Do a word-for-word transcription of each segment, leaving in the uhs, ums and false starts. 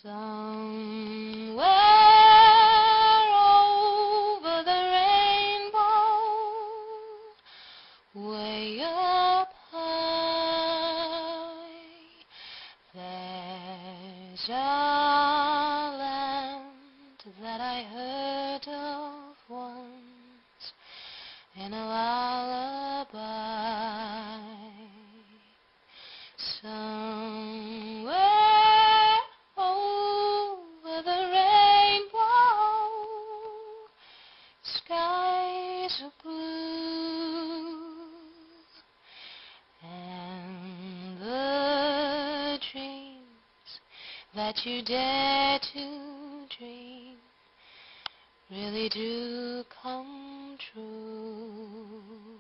Somewhere over the rainbow, way up high, there's a land that I heard of once in a lullaby. Somewhere skies are blue, and the dreams that you dare to dream really do come true.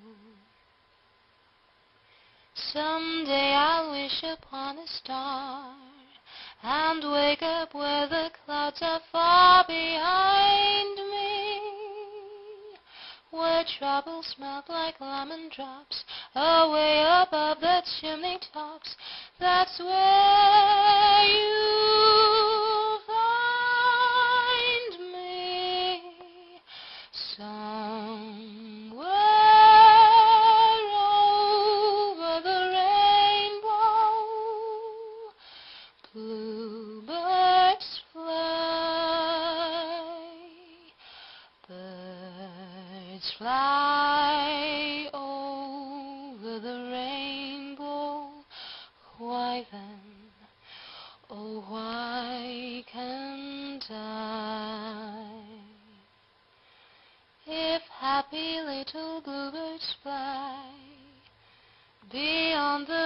Someday I'll wish upon a star and wake up where the clouds are far behind me, where troubles melt like lemon drops away above the chimney tops. That's where you'll find me, somewhere over the rainbow. Bluebirds fly, birds fly over the rainbow. Why then, oh why can't I? If happy little bluebirds fly beyond the